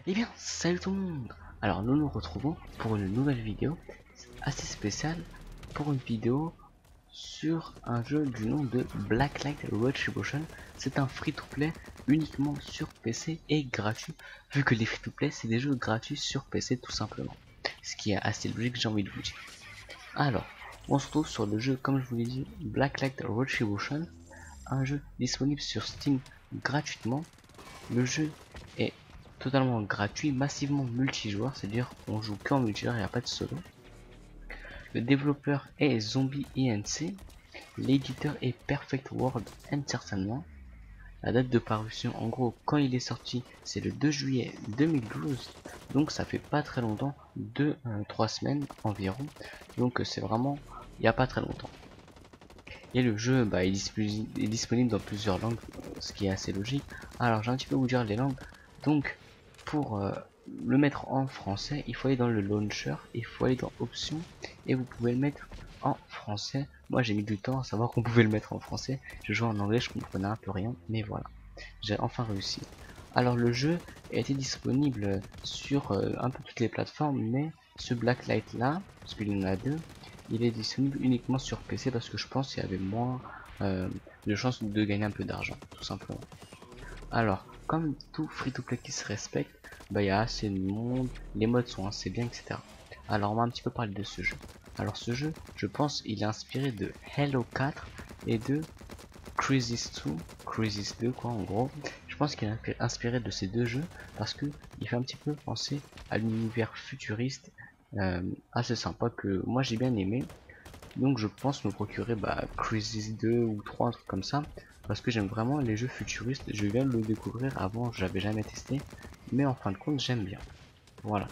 Eh bien, salut tout le monde. Alors nous nous retrouvons pour une nouvelle vidéo assez spéciale, pour une vidéo sur un jeu du nom de Blacklight Retribution. C'est un free-to-play uniquement sur PC et gratuit, vu que les free-to-play c'est des jeux gratuits sur PC tout simplement. Ce qui est assez logique, j'ai envie de vous dire. Alors, on se retrouve sur le jeu, comme je vous l'ai dit, Blacklight Retribution, un jeu disponible sur Steam gratuitement. Le jeu est totalement gratuit, massivement multijoueur, c'est-à-dire on joue qu'en multijoueur, il n'y a pas de solo. Le développeur est Zombie Inc. L'éditeur est Perfect World Entertainment. La date de parution, en gros, quand il est sorti, c'est le 2 juillet 2012. Donc ça fait pas très longtemps, 3 semaines environ. Donc c'est vraiment, il n'y a pas très longtemps. Et le jeu est disponible dans plusieurs langues, ce qui est assez logique. Alors j'ai un petit peu vous dire les langues. Donc pour le mettre en français, il faut aller dans le launcher, il faut aller dans options et vous pouvez le mettre en français. Moi j'ai mis du temps à savoir qu'on pouvait le mettre en français. Je jouais en anglais, je comprenais un peu rien, mais voilà, j'ai enfin réussi. Alors le jeu a été disponible sur un peu toutes les plateformes, mais ce Blacklight là, parce qu'il y en a deux, il est disponible uniquement sur PC parce que je pense qu'il y avait moins de chances de gagner un peu d'argent, tout simplement. Alors, comme tout free-to-play qui se respecte, bah il y a assez de monde, les modes sont assez bien, etc. Alors on va un petit peu parler de ce jeu. Alors ce jeu, je pense, il est inspiré de Halo 4 et de Crysis 2 quoi en gros. Je pense qu'il est inspiré de ces deux jeux parce que il fait un petit peu penser à l'univers futuriste assez sympa que moi j'ai bien aimé. Donc je pense me procurer Crysis 2 ou 3, un truc comme ça, parce que j'aime vraiment les jeux futuristes. Je viens de le découvrir, avant j'avais jamais testé, mais en fin de compte j'aime bien. Voilà.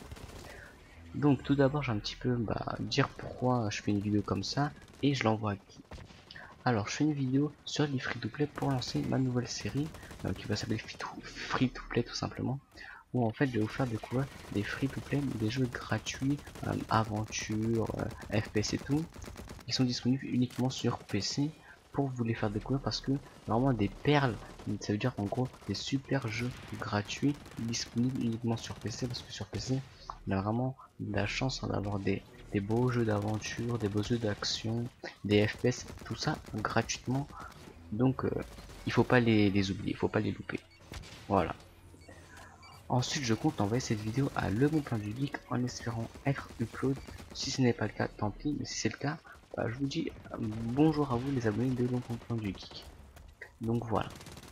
Donc tout d'abord j'ai un petit peu dire pourquoi je fais une vidéo comme ça et je l'envoie à qui. Alors je fais une vidéo sur les free to play pour lancer ma nouvelle série qui va s'appeler Free to Play tout simplement, où en fait je vais vous faire découvrir des free to play, des jeux gratuits, aventure, FPS et tout, qui sont disponibles uniquement sur PC pour vous les faire découvrir, parce que vraiment des perles, ça veut dire en gros des super jeux gratuits disponibles uniquement sur PC, parce que sur PC on a vraiment de la chance d'avoir des beaux jeux d'aventure, des beaux jeux d'action, des FPS, tout ça gratuitement. Donc il faut pas les oublier, il faut pas les louper. Voilà. Ensuite je compte envoyer cette vidéo à Le Bon Plan du Geek en espérant être upload. Si ce n'est pas le cas, tant pis, mais si c'est le cas, je vous dis bonjour à vous les abonnés de Le Bon Plan du Geek. Donc voilà.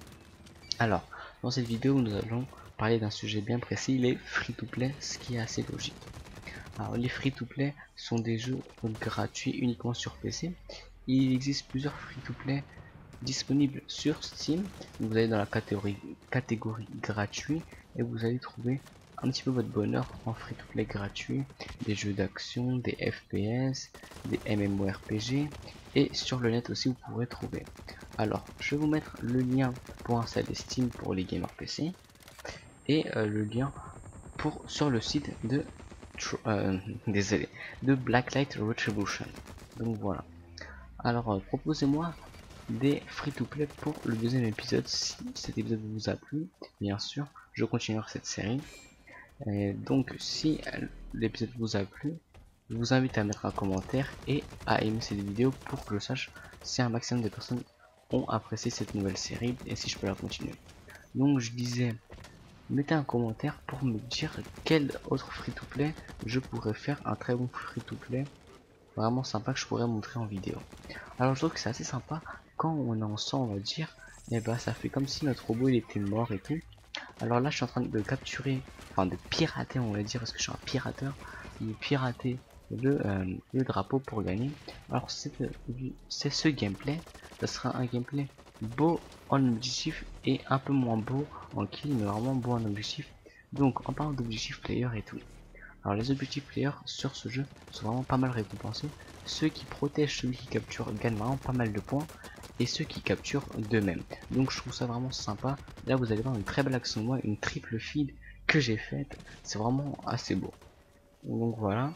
Alors, dans cette vidéo nous allons parler d'un sujet bien précis, les free-to-play, ce qui est assez logique. Alors les free-to-play sont des jeux gratuits uniquement sur PC. Il existe plusieurs free-to-play disponible sur Steam. Vous allez dans la catégorie gratuit et vous allez trouver un petit peu votre bonheur en free to play gratuit, des jeux d'action, des FPS, des MMORPG, et sur le net aussi vous pourrez trouver. Alors je vais vous mettre le lien pour installer Steam pour les gamers PC et le lien pour sur le site de désolé, de Blacklight Retribution. Donc voilà. Alors proposez-moi des free-to-play pour le deuxième épisode. Si cet épisode vous a plu, bien sûr, je continuerai cette série. Et donc si l'épisode vous a plu, je vous invite à mettre un commentaire et à aimer cette vidéo pour que je sache si un maximum de personnes ont apprécié cette nouvelle série et si je peux la continuer. Donc je disais, mettez un commentaire pour me dire quel autre free-to-play je pourrais faire, un très bon free-to-play vraiment sympa que je pourrais montrer en vidéo. Alors je trouve que c'est assez sympa quand on est ensemble, on va dire, et ça fait comme si notre robot il était mort et tout. Alors là je suis en train de capturer, enfin de pirater on va dire, parce que je suis un pirateur, de pirater le drapeau pour gagner. Alors c'est ce gameplay, ça sera un gameplay beau en objectif et un peu moins beau en kill, mais vraiment beau en objectif. Donc en parlant d'objectif player et tout, alors les objectifs players sur ce jeu sont vraiment pas mal récompensés. Ceux qui protègent celui qui capture gagnent vraiment pas mal de points, et ceux qui capturent d'eux-mêmes. Donc je trouve ça vraiment sympa. Là vous allez voir une très belle action de moi, une triple feed que j'ai faite. C'est vraiment assez beau. Donc voilà.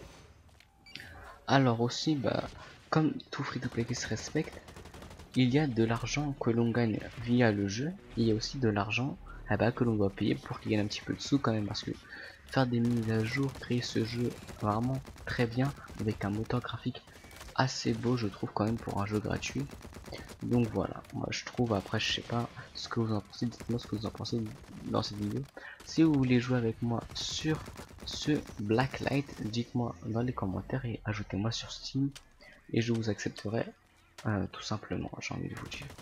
Alors aussi, comme tout free-to-play qui se respecte, il y a de l'argent que l'on gagne via le jeu. Il y a aussi de l'argent eh bah, que l'on doit payer pour qu'il gagne un petit peu de sous quand même, parce que faire des mises à jour, créer ce jeu vraiment très bien avec un moteur graphique assez beau, je trouve quand même pour un jeu gratuit. Donc voilà, moi je trouve, après je sais pas ce que vous en pensez, dites-moi ce que vous en pensez dans cette vidéo. Si vous voulez jouer avec moi sur ce Blacklight, dites-moi dans les commentaires et ajoutez-moi sur Steam et je vous accepterai tout simplement, j'ai envie de vous dire.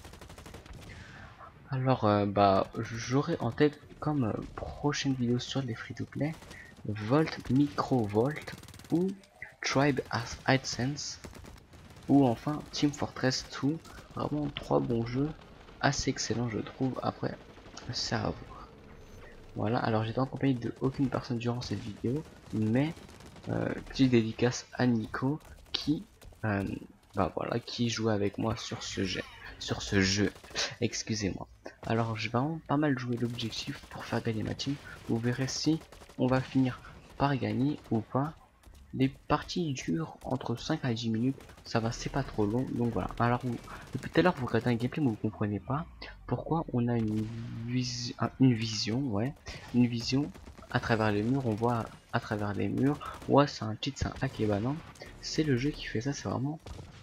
Alors bah j'aurai en tête comme prochaine vidéo sur les free-to-play Volt, Micro Volt ou Tribe AdSense ou enfin Team Fortress 2. Vraiment trois bons jeux assez excellents je trouve. Après c'est à voir. Voilà, alors j'étais en compagnie de aucune personne durant cette vidéo, mais petite dédicace à Nico qui euh, bah voilà, qui joue avec moi sur ce jeu, excusez-moi. Alors j'ai vraiment pas mal joué l'objectif pour faire gagner ma team. Vous verrez si on va finir par gagner ou pas. Les parties durent entre 5 à 10 minutes, ça va, c'est pas trop long, donc voilà. Alors depuis tout à l'heure vous regardez un gameplay mais vous comprenez pas pourquoi on a une vision, ouais, une vision à travers les murs, on voit à travers les murs. Ouais, c'est un cheat, c'est un hack, et bah non, c'est le jeu qui fait ça, c'est vraiment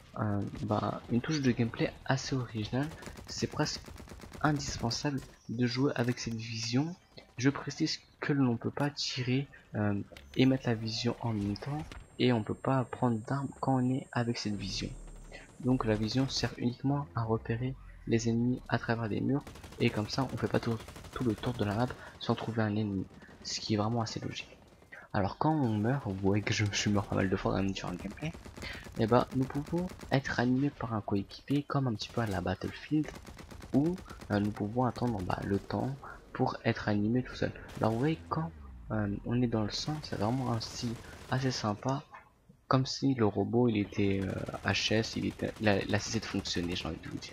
une touche de gameplay assez originale, c'est presque indispensable de jouer avec cette vision. Je précise que l'on peut pas tirer et mettre la vision en même temps, et on peut pas prendre d'armes quand on est avec cette vision. Donc la vision sert uniquement à repérer les ennemis à travers les murs, et comme ça on fait pas tout le tour de la map sans trouver un ennemi, ce qui est vraiment assez logique. Alors quand on meurt, vous voyez que je suis mort pas mal de fois dans le gameplay, et bah nous pouvons être animés par un coéquipier comme un petit peu à la Battlefield, où nous pouvons attendre le temps pour être animé tout seul. Alors vous voyez, quand on est dans le sang, c'est vraiment un style assez sympa, comme si le robot il était HS, il a cessé de fonctionner, j'ai envie de vous dire.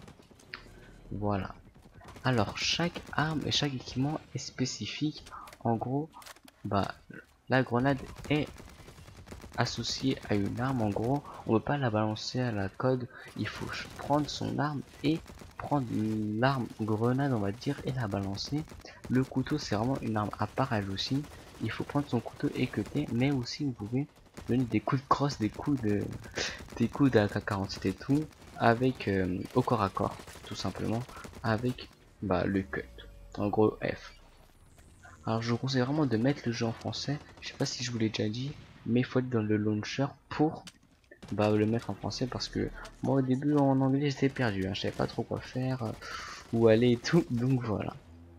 Voilà. Alors chaque arme et chaque équipement est spécifique. En gros, bah la grenade est associée à une arme. En gros, on ne peut pas la balancer à la code, il faut prendre son arme et prendre l'arme grenade, on va dire, et la balancer. Le couteau, c'est vraiment une arme à part elle aussi, il faut prendre son couteau et cutter, mais aussi vous pouvez donner des coups de crosse, des coups d'AK-47 et tout, avec au corps à corps, tout simplement, avec le cut, en gros F. Alors je vous conseille vraiment de mettre le jeu en français, je sais pas si je vous l'ai déjà dit, mais il faut être dans le launcher pour le mettre en français, parce que moi au début en anglais j'étais perdu, hein, je savais pas trop quoi faire, où aller et tout, donc voilà.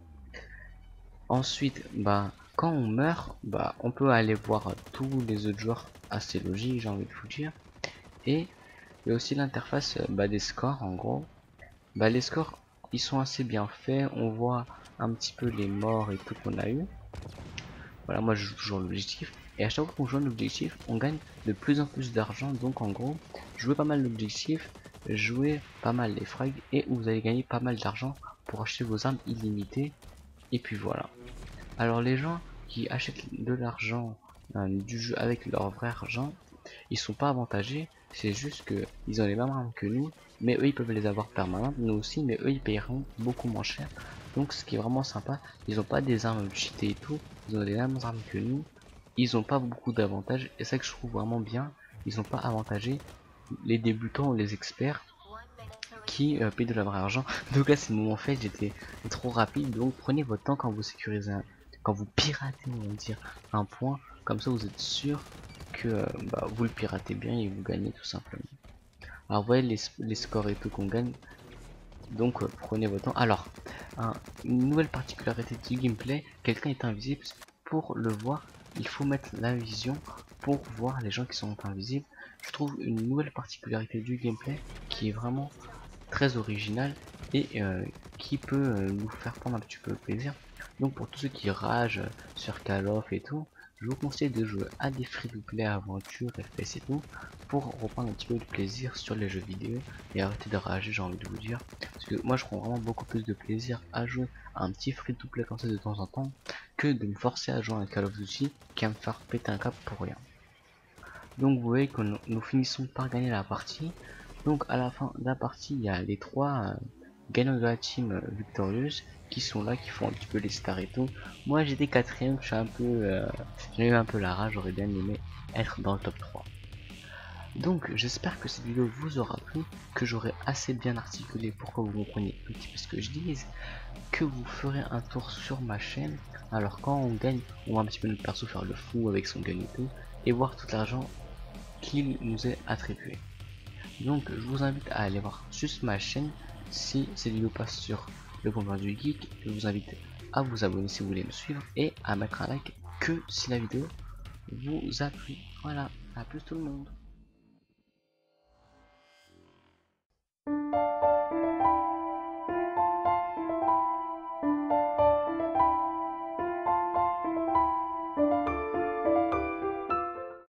Ensuite quand on meurt, on peut aller voir tous les autres joueurs, assez logique, j'ai envie de vous dire. Et il y a aussi l'interface des scores. En gros les scores ils sont assez bien faits, on voit un petit peu les morts et tout qu'on a eu. Voilà, moi je joue toujours l'objectif, et à chaque fois qu'on joue un objectif on gagne de plus en plus d'argent. Donc en gros, jouez pas mal l'objectif, jouez pas mal les frags, et vous allez gagner pas mal d'argent pour acheter vos armes illimitées. Et puis voilà. Alors les gens qui achètent de l'argent du jeu avec leur vrai argent, ils sont pas avantagés, c'est juste que ils ont les mêmes armes que nous, mais eux ils peuvent les avoir permanentes, nous aussi, mais eux ils payeront beaucoup moins cher. Donc ce qui est vraiment sympa, ils ont pas des armes cheatées et tout, ils ont les mêmes armes que nous, ils ont pas beaucoup d'avantages, et ça que je trouve vraiment bien, ils ont pas avantagé les débutants ou les experts qui payent de leur vrai argent. Donc là c'est le moment fait, j'étais trop rapide, donc prenez votre temps quand vous sécurisez quand vous piratez, on va dire, un point, comme ça vous êtes sûr que vous le piratez bien et vous gagnez tout simplement. Alors vous voyez les scores et tout qu'on gagne, donc prenez votre temps. Alors une nouvelle particularité du gameplay, quelqu'un est invisible, pour le voir il faut mettre la vision pour voir les gens qui sont invisibles. Je trouve une nouvelle particularité du gameplay qui est vraiment très originale et qui peut nous faire prendre un petit peu de plaisir. Donc pour tous ceux qui ragent sur Call of et tout, je vous conseille de jouer à des free-to-play, aventure, FPS et tout, pour reprendre un petit peu de plaisir sur les jeux vidéo et arrêter de rager, j'ai envie de vous dire. Parce que moi je prends vraiment beaucoup plus de plaisir à jouer à un petit free-to-play comme ça de temps en temps, que de me forcer à jouer à un Call of Duty qui va me faire péter un cap pour rien. Donc vous voyez que nous finissons par gagner la partie. Donc à la fin de la partie il y a les trois gagnants de la team victorieuse qui sont là, qui font un petit peu les stars et tout. Moi j'étais quatrième, je suis un peu, j'ai eu un peu la rage, j'aurais bien aimé être dans le top 3. Donc j'espère que cette vidéo vous aura plu, que j'aurai assez bien articulé pour que vous compreniez un petit peu ce que je dis, que vous ferez un tour sur ma chaîne. Alors quand on gagne, on va un petit peu notre perso faire le fou avec son gagne et tout, et voir tout l'argent qu'il nous est attribué. Donc je vous invite à aller voir juste ma chaîne si cette vidéo passe sur le compte du geek. Je vous invite à vous abonner si vous voulez me suivre et à mettre un like que si la vidéo vous a plu. Voilà, à plus tout le monde.